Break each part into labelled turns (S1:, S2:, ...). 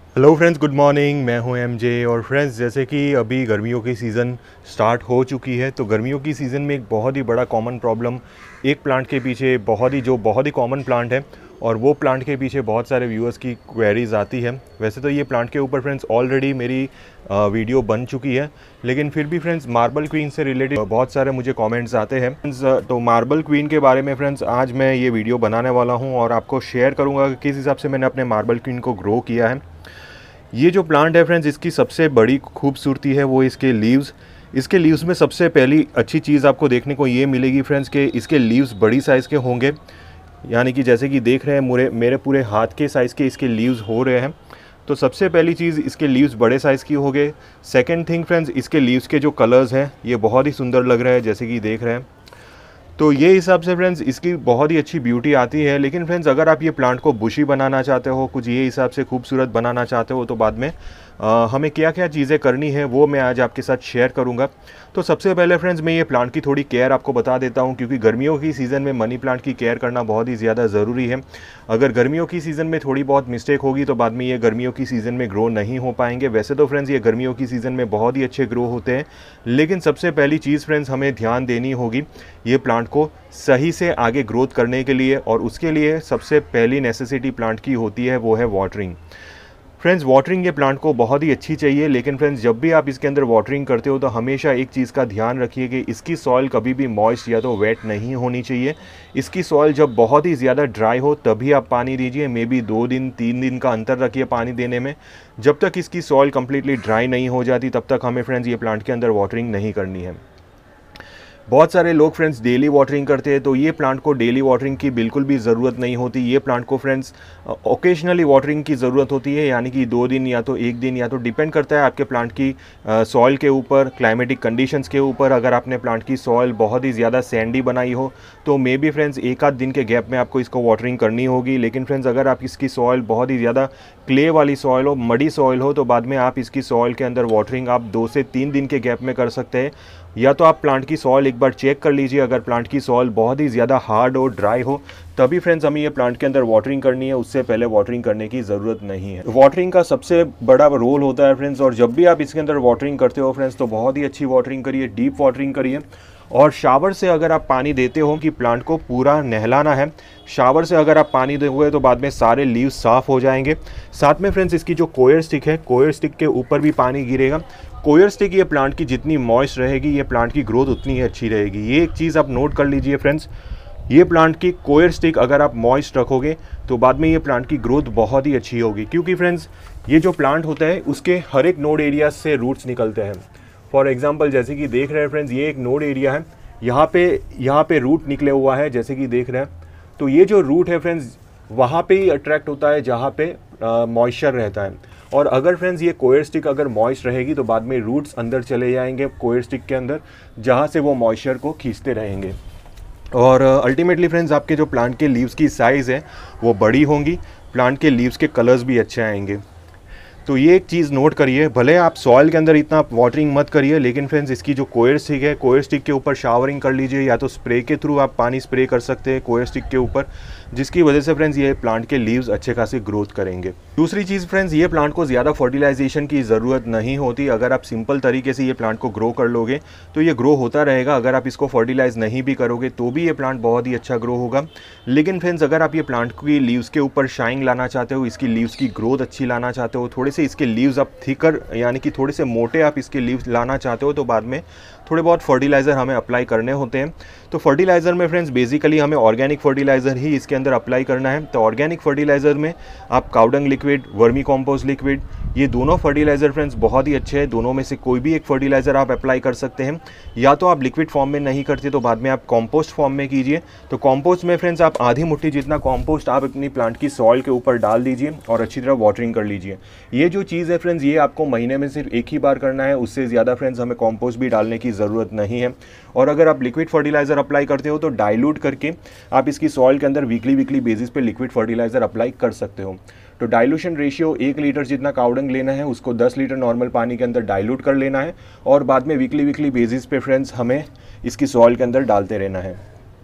S1: Hello friends, good morning. मैं हूं MJ. और फ्रेंड्स, जैसे कि अभी गर्मियों की सीज़न स्टार्ट हो चुकी है, तो गर्मियों की सीज़न में एक बहुत ही बड़ा कॉमन प्रॉब्लम एक प्लांट के पीछे बहुत ही कॉमन प्लांट है, और वो प्लांट के पीछे बहुत सारे व्यूअर्स की क्वेरीज आती है। वैसे तो ये प्लांट के ऊपर फ्रेंड्स ऑलरेडी मेरी वीडियो बन चुकी है, लेकिन फिर भी फ्रेंड्स मार्बल क्वीन से रिलेटेड बहुत सारे मुझे कमेंट्स आते हैं फ्रेंड्स। तो मार्बल क्वीन के बारे में फ्रेंड्स आज मैं ये वीडियो बनाने वाला हूँ और आपको शेयर करूँगा कि किस हिसाब से मैंने अपने मार्बल क्वीन को ग्रो किया है। ये जो प्लांट है फ्रेंड्स, इसकी सबसे बड़ी खूबसूरती है वो इसके लीव्स। इसके लीव्स में सबसे पहली अच्छी चीज़ आपको देखने को ये मिलेगी फ्रेंड्स कि इसके लीव्स बड़ी साइज़ के होंगे, यानी कि जैसे कि देख रहे हैं मेरे पूरे हाथ के साइज़ के इसके लीव्स हो रहे हैं। तो सबसे पहली चीज़, इसके लीव्स बड़े साइज़ की हो गए। सेकेंड थिंग फ्रेंड्स, इसके लीव्स के जो कलर्स हैं ये बहुत ही सुंदर लग रहा है, जैसे कि देख रहे हैं। तो ये हिसाब से फ्रेंड्स इसकी बहुत ही अच्छी ब्यूटी आती है। लेकिन फ्रेंड्स, अगर आप ये प्लांट को बुशी बनाना चाहते हो, कुछ ये हिसाब से खूबसूरत बनाना चाहते हो, तो बाद में हमें क्या क्या चीज़ें करनी है वो मैं आज आपके साथ शेयर करूंगा। तो सबसे पहले फ्रेंड्स, मैं ये प्लांट की थोड़ी केयर आपको बता देता हूं, क्योंकि गर्मियों की सीज़न में मनी प्लांट की केयर करना बहुत ही ज़्यादा ज़रूरी है। अगर गर्मियों की सीज़न में थोड़ी बहुत मिस्टेक होगी तो बाद में ये गर्मियों की सीज़न में ग्रो नहीं हो पाएंगे। वैसे तो फ्रेंड्स ये गर्मियों की सीज़न में बहुत ही अच्छे ग्रो होते हैं, लेकिन सबसे पहली चीज़ फ्रेंड्स हमें ध्यान देनी होगी ये प्लांट को सही से आगे ग्रोथ करने के लिए, और उसके लिए सबसे पहली नेसेसिटी प्लांट की होती है वो है वाटरिंग। फ्रेंड्स, वाटरिंग ये प्लांट को बहुत ही अच्छी चाहिए, लेकिन फ्रेंड्स जब भी आप इसके अंदर वाटरिंग करते हो तो हमेशा एक चीज़ का ध्यान रखिए कि इसकी सॉइल कभी भी मॉइस्ट या तो वेट नहीं होनी चाहिए। इसकी सॉइल जब बहुत ही ज़्यादा ड्राई हो तभी आप पानी दीजिए। मे बी 2 दिन 3 दिन का अंतर रखिए पानी देने में। जब तक इसकी सॉइल कम्प्लीटली ड्राई नहीं हो जाती तब तक हमें फ्रेंड्स ये प्लांट के अंदर वाटरिंग नहीं करनी है। बहुत सारे लोग फ्रेंड्स डेली वाटरिंग करते हैं, तो ये प्लांट को डेली वाटरिंग की बिल्कुल भी ज़रूरत नहीं होती। ये प्लांट को फ्रेंड्स ओकेजनली वाटरिंग की ज़रूरत होती है, यानी कि 2 दिन या तो 1 दिन, या तो डिपेंड करता है आपके प्लांट की सॉइल के ऊपर, क्लाइमेटिक कंडीशंस के ऊपर। अगर आपने प्लांट की सॉइल बहुत ही ज़्यादा सैंडी बनाई हो तो मे बी फ्रेंड्स 1 आध दिन के गैप में आपको इसको वाटरिंग करनी होगी। लेकिन फ्रेंड्स अगर आप इसकी सॉइल बहुत ही ज़्यादा क्ले वाली सॉइल हो, मडी सॉइल हो, तो बाद में आप इसकी सॉइल के अंदर वाटरिंग आप 2 से 3 दिन के गैप में कर सकते हैं। या तो आप प्लांट की सॉइल एक बार चेक कर लीजिए, अगर प्लांट की सॉइल बहुत ही ज़्यादा हार्ड और ड्राई हो तभी फ्रेंड्स हमें ये प्लांट के अंदर वाटरिंग करनी है, उससे पहले वाटरिंग करने की ज़रूरत नहीं है। वाटरिंग का सबसे बड़ा रोल होता है फ्रेंड्स, और जब भी आप इसके अंदर वाटरिंग करते हो फ्रेंड्स तो बहुत ही अच्छी वाटरिंग करिए, डीप वाटरिंग करिए। और शावर से अगर आप पानी देते हो कि प्लांट को पूरा नहलाना है, शावर से अगर आप पानी दोगे तो बाद में सारे लीव्स साफ़ हो जाएंगे। साथ में फ्रेंड्स इसकी जो कोयर स्टिक है, कोयर स्टिक के ऊपर भी पानी गिरेगा। कोयर स्टिक ये प्लांट की जितनी मॉइस्ट रहेगी ये प्लांट की ग्रोथ उतनी ही अच्छी रहेगी। ये एक चीज़ आप नोट कर लीजिए फ्रेंड्स, ये प्लांट की कोयर स्टिक अगर आप मॉइस्ट रखोगे तो बाद में ये प्लांट की ग्रोथ बहुत ही अच्छी होगी, क्योंकि फ्रेंड्स ये जो प्लांट होता है उसके हर एक नोड एरिया से रूट्स निकलते हैं। फॉर एग्जांपल जैसे कि देख रहे हैं फ्रेंड्स, ये एक नोड एरिया है, यहाँ पे रूट निकले हुआ है जैसे कि देख रहे हैं। तो ये जो रूट है फ्रेंड्स वहाँ पे ही अट्रैक्ट होता है जहाँ पे मॉइस्चर रहता है। और अगर फ्रेंड्स ये कोयर स्टिक अगर मॉइस्ट रहेगी तो बाद में रूट्स अंदर चले जाएंगे कोयर स्टिक के अंदर, जहाँ से वो मॉइस्चर को खींचते रहेंगे। और अल्टीमेटली फ्रेंड्स आपके जो प्लांट के लीव्स की साइज़ है वो बड़ी होंगी, प्लांट के लीव्स के कलर्स भी अच्छे आएंगे। तो ये एक चीज़ नोट करिए, भले आप सॉइल के अंदर इतना वाटरिंग मत करिए, लेकिन फ्रेंड्स इसकी जो कोयर स्टिक है, कोयर स्टिक के ऊपर शावरिंग कर लीजिए, या तो स्प्रे के थ्रू आप पानी स्प्रे कर सकते हैं कोयर स्टिक के ऊपर, जिसकी वजह से फ्रेंड्स ये प्लांट के लीव्स अच्छे खासी ग्रोथ करेंगे। दूसरी चीज़ फ्रेंड्स, ये प्लांट को ज़्यादा फर्टिलाइजेशन की ज़रूरत नहीं होती। अगर आप सिंपल तरीके से ये प्लांट को ग्रो कर लोगे तो ये ग्रो होता रहेगा। अगर आप इसको फर्टिलाइज नहीं भी करोगे तो भी ये प्लांट बहुत ही अच्छा ग्रो होगा। लेकिन फ्रेंड्स अगर आप ये प्लांट की लीव्स के ऊपर शाइन लाना चाहते हो, इसकी लीव्स की ग्रोथ अच्छी लाना चाहते हो, थोड़े से इसके लीव्स आप थिकर यानी कि थोड़े से मोटे आप इसके लीव्स लाना चाहते हो, तो बाद में थोड़े बहुत फर्टिलाइज़र हमें अप्लाई करने होते हैं। तो फर्टिलाइज़र में फ्रेंड्स बेसिकली हमें ऑर्गेनिक फर्टिलाइज़र ही इसके अंदर अप्लाई करना है। तो ऑर्गेनिक फर्टिलाइज़र में आप cow dung liquid, vermicompost liquid, ये दोनों फर्टिलाइज़र फ्रेंड्स बहुत ही अच्छे हैं। दोनों में से कोई भी एक फर्टिलाइज़र आप अप्लाई कर सकते हैं। या तो आप लिक्विड फॉर्म में नहीं करते तो बाद में आप कॉम्पोस्ट फॉर्म में कीजिए। तो कॉम्पोस्ट में फ्रेंड्स आप आधी मुट्ठी जितना कॉम्पोस्ट आप अपनी प्लांट की सॉइल के ऊपर डाल दीजिए और अच्छी तरह वाटरिंग कर लीजिए। ये जो चीज़ है फ्रेंड्स ये आपको महीने में सिर्फ एक ही बार करना है, उससे ज़्यादा फ्रेंड्स हमें कॉम्पोस्ट भी डालने की ज़रूरत नहीं है। और अगर आप लिक्विड फर्टिलाइज़र अप्लाई करते हो तो डाइल्यूट करके आप इसकी सॉइल के अंदर वीकली बेसिस पे लिक्विड फर्टिलाइज़र अप्लाई कर सकते हो। तो डाइल्यूशन रेशियो 1 लीटर जितना काउडंग लेना है उसको 10 लीटर नॉर्मल पानी के अंदर डाइल्यूट कर लेना है, और बाद में वीकली बेसिस पे फ्रेंड्स हमें इसकी सॉइल के अंदर डालते रहना है।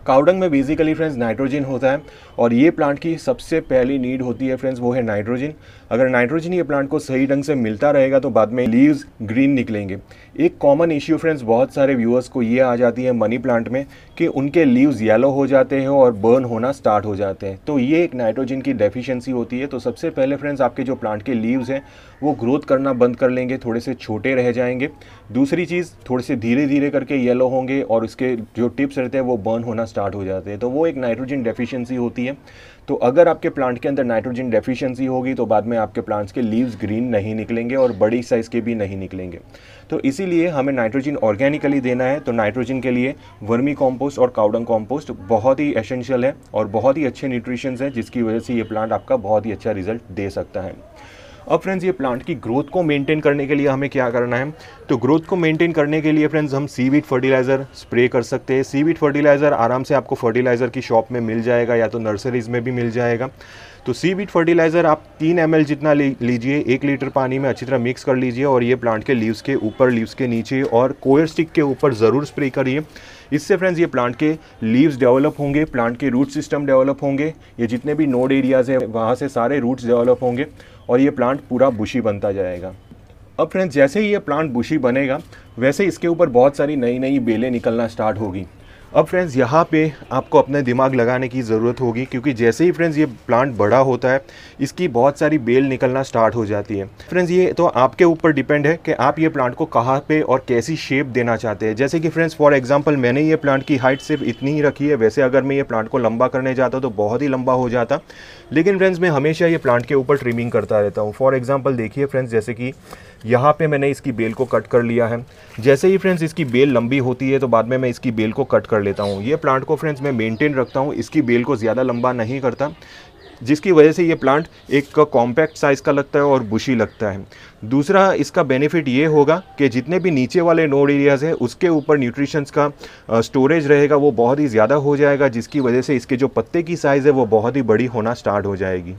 S1: कावडंग में बेसिकली फ्रेंड्स नाइट्रोजन होता है और ये प्लांट की सबसे पहली नीड होती है फ्रेंड्स, वो है नाइट्रोजन। अगर नाइट्रोजन ये प्लांट को सही ढंग से मिलता रहेगा तो बाद में लीव्स ग्रीन निकलेंगे। एक कॉमन इश्यू फ्रेंड्स बहुत सारे व्यूअर्स को ये आ जाती है मनी प्लांट में कि उनके लीव्स येलो हो जाते हैं और बर्न होना स्टार्ट हो जाते हैं, तो ये एक नाइट्रोजन की डेफिशिएंसी होती है। तो सबसे पहले फ्रेंड्स आपके जो प्लांट के लीव्स हैं वो ग्रोथ करना बंद कर लेंगे, थोड़े से छोटे रह जाएंगे। दूसरी चीज़, थोड़े से धीरे धीरे करके येलो होंगे और उसके जो टिप्स रहते हैं वो बर्न होना स्टार्ट हो जाते हैं, तो वो एक नाइट्रोजन डेफिशिएंसी होती है। तो अगर आपके प्लांट के अंदर नाइट्रोजन डेफिशिएंसी होगी तो बाद में आपके प्लांट्स के लीव्स ग्रीन नहीं निकलेंगे और बड़ी साइज़ के भी नहीं निकलेंगे। तो इसीलिए हमें नाइट्रोजन ऑर्गेनिकली देना है। तो नाइट्रोजन के लिए वर्मी कॉम्पोस्ट और कावडंग कॉम्पोस्ट बहुत ही एसेंशियल है और बहुत ही अच्छे न्यूट्रिशंस हैं, जिसकी वजह से ये प्लांट आपका बहुत ही अच्छा रिजल्ट दे सकता है। अब फ्रेंड्स ये प्लांट की ग्रोथ को मेंटेन करने के लिए हमें क्या करना है, तो ग्रोथ को मेंटेन करने के लिए फ्रेंड्स हम सीवीड फर्टिलाइज़र स्प्रे कर सकते हैं। सीवीड फर्टिलाइज़र आराम से आपको फर्टिलाइज़र की शॉप में मिल जाएगा या तो नर्सरीज़ में भी मिल जाएगा। तो सीवीड फर्टिलाइज़र आप 3 ml जितना लीजिए, 1 लीटर पानी में अच्छी तरह मिक्स कर लीजिए और ये प्लांट के लीव्स के ऊपर, लीव्स के नीचे और कोयर स्टिक के ऊपर ज़रूर स्प्रे करिए। इससे फ्रेंड्स ये प्लांट के लीव्स डेवलप होंगे, प्लांट के रूट सिस्टम डेवलप होंगे, ये जितने भी नोड एरियाज़ हैं वहाँ से सारे रूट्स डेवलप होंगे और ये प्लांट पूरा बुशी बनता जाएगा। अब फ्रेंड्स जैसे ही ये प्लांट बुशी बनेगा वैसे इसके ऊपर बहुत सारी नई नई बेलें निकलना स्टार्ट होगी। अब फ्रेंड्स यहाँ पे आपको अपने दिमाग लगाने की ज़रूरत होगी, क्योंकि जैसे ही फ्रेंड्स ये प्लांट बड़ा होता है इसकी बहुत सारी बेल निकलना स्टार्ट हो जाती है। फ्रेंड्स ये तो आपके ऊपर डिपेंड है कि आप ये प्लांट को कहाँ पे और कैसी शेप देना चाहते हैं। जैसे कि फ्रेंड्स फॉर एग्जांपल मैंने ये प्लांट की हाइट सिर्फ इतनी ही रखी है, वैसे अगर मैं ये प्लांट को लंबा करने जाता तो बहुत ही लंबा हो जाता, लेकिन फ्रेंड्स मैं हमेशा ये प्लांट के ऊपर ट्रिमिंग करता रहता हूँ। फॉर एग्जाम्पल देखिए फ्रेंड्स, जैसे कि यहाँ पे मैंने इसकी बेल को कट कर लिया है। जैसे ही फ्रेंड्स इसकी बेल लंबी होती है तो बाद में मैं इसकी बेल को कट कर लेता हूँ। ये प्लांट को फ्रेंड्स मैं मेंटेन रखता हूँ, इसकी बेल को ज़्यादा लंबा नहीं करता, जिसकी वजह से ये प्लांट एक कॉम्पैक्ट साइज़ का लगता है और बुशी लगता है। दूसरा इसका बेनिफिट ये होगा कि जितने भी नीचे वाले नोड एरियाज़ है उसके ऊपर न्यूट्रिशंस का स्टोरेज रहेगा वो बहुत ही ज़्यादा हो जाएगा, जिसकी वजह से इसके जो पत्ते की साइज़ है वो बहुत ही बड़ी होना स्टार्ट हो जाएगी।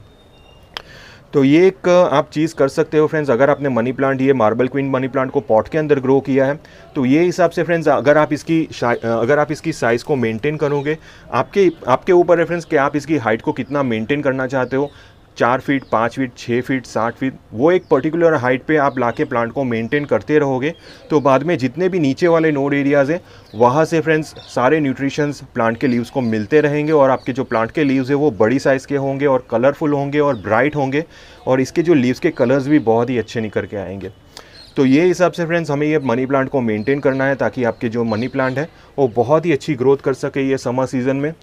S1: तो ये एक आप चीज़ कर सकते हो फ्रेंड्स। अगर आपने मनी प्लांट, ये मार्बल क्वीन मनी प्लांट को पॉट के अंदर ग्रो किया है तो ये हिसाब से फ्रेंड्स अगर आप इसकी साइज़ को मेंटेन करोगे, आपके ऊपर है फ्रेंड्स कि आप इसकी हाइट को कितना मेंटेन करना चाहते हो। 4 फीट, 5 फीट, 6 फीट, 60 फीट, वो एक पर्टिकुलर हाइट पे आप लाके प्लांट को मेंटेन करते रहोगे तो बाद में जितने भी नीचे वाले नोड एरियाज़ हैं वहाँ से फ्रेंड्स सारे न्यूट्रिशंस प्लांट के लीव्स को मिलते रहेंगे और आपके जो प्लांट के लीव्स है वो बड़ी साइज़ के होंगे और कलरफुल होंगे और ब्राइट होंगे और इसके जो लीव्स के कलर्स भी बहुत ही अच्छे निकल के आएंगे। तो ये हिसाब से फ्रेंड्स हमें ये मनी प्लांट को मेंटेन करना है ताकि आपके जो मनी प्लांट है वो बहुत ही अच्छी ग्रोथ कर सके ये समर सीज़न में।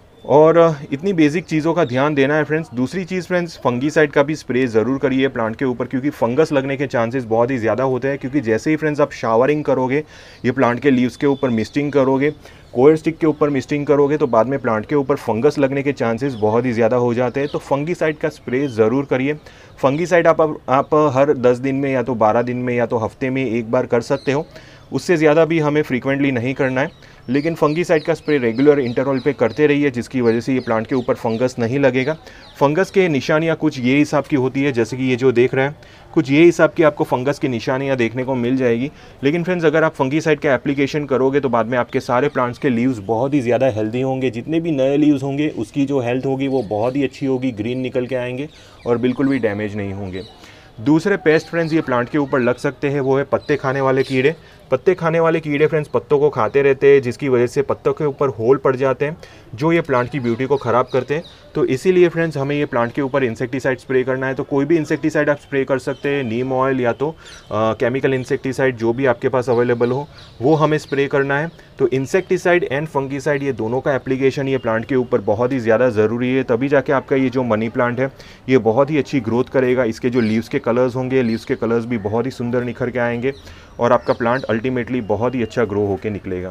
S1: और इतनी बेसिक चीज़ों का ध्यान देना है फ्रेंड्स। दूसरी चीज़ फ्रेंड्स, फंगीसाइड का भी स्प्रे ज़रूर करिए प्लांट के ऊपर, क्योंकि फंगस लगने के चांसेस बहुत ही ज़्यादा होते हैं। क्योंकि जैसे ही फ्रेंड्स आप शावरिंग करोगे, ये प्लांट के लीव्स के ऊपर मिस्टिंग करोगे, कोयर स्टिक के ऊपर मिस्टिंग करोगे तो बाद में प्लांट के ऊपर फंगस लगने के चांसेस बहुत ही ज़्यादा हो जाते हैं। तो फंगीसाइड का स्प्रे ज़रूर करिए। फंगीसाइड आप हर 10 दिन में या तो 12 दिन में या तो हफ्ते में एक बार कर सकते हो, उससे ज़्यादा भी हमें फ्रीक्वेंटली नहीं करना है। लेकिन फंगीसाइड का स्प्रे रेगुलर इंटरवल पे करते रहिए, जिसकी वजह से ये प्लांट के ऊपर फंगस नहीं लगेगा। फंगस के निशानियाँ कुछ ये हिसाब की होती है, जैसे कि ये जो देख रहे हैं, कुछ ये हिसाब की आपको फंगस की निशानियाँ देखने को मिल जाएगी। लेकिन फ्रेंड्स अगर आप फंगीसाइड का एप्लीकेशन करोगे तो बाद में आपके सारे प्लांट्स के लीव्स बहुत ही ज़्यादा हेल्दी होंगे। जितने भी नए लीव्स होंगे उसकी जो हेल्थ होगी वो बहुत ही अच्छी होगी, ग्रीन निकल के आएंगे और बिल्कुल भी डैमेज नहीं होंगे। दूसरे पेस्ट फ्रेंड्स ये प्लांट के ऊपर लग सकते हैं, वो है पत्ते खाने वाले कीड़े। पत्ते खाने वाले कीड़े फ्रेंड्स पत्तों को खाते रहते हैं, जिसकी वजह से पत्तों के ऊपर होल पड़ जाते हैं जो ये प्लांट की ब्यूटी को ख़राब करते हैं। तो इसीलिए फ्रेंड्स हमें ये प्लांट के ऊपर इंसेक्टिसाइड स्प्रे करना है। तो कोई भी इंसेक्टिसाइड आप स्प्रे कर सकते हैं, नीम ऑयल या तो केमिकल इंसेक्टिसाइड जो भी आपके पास अवेलेबल हो वो हमें स्प्रे करना है। तो इंसेक्टिसाइड एंड फंगीसाइड ये दोनों का एप्लीकेशन ये प्लांट के ऊपर बहुत ही ज़्यादा ज़रूरी है, तभी जाके आपका ये जो मनी प्लांट है ये बहुत ही अच्छी ग्रोथ करेगा। इसके जो लीव्स के कलर्स होंगे, लीव्स के कलर्स भी बहुत ही सुंदर निखर के आएंगे और आपका प्लांट अल्टीमेटली बहुत ही अच्छा ग्रो होके निकलेगा।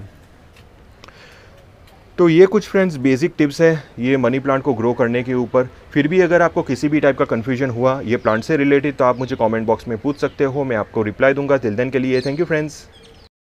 S1: तो ये कुछ फ्रेंड्स बेसिक टिप्स है ये मनी प्लांट को ग्रो करने के ऊपर। फिर भी अगर आपको किसी भी टाइप का कन्फ्यूजन हुआ ये प्लांट से रिलेटेड तो आप मुझे कमेंट बॉक्स में पूछ सकते हो, मैं आपको रिप्लाई दूंगा। टिल देन के लिए थैंक यू फ्रेंड्स।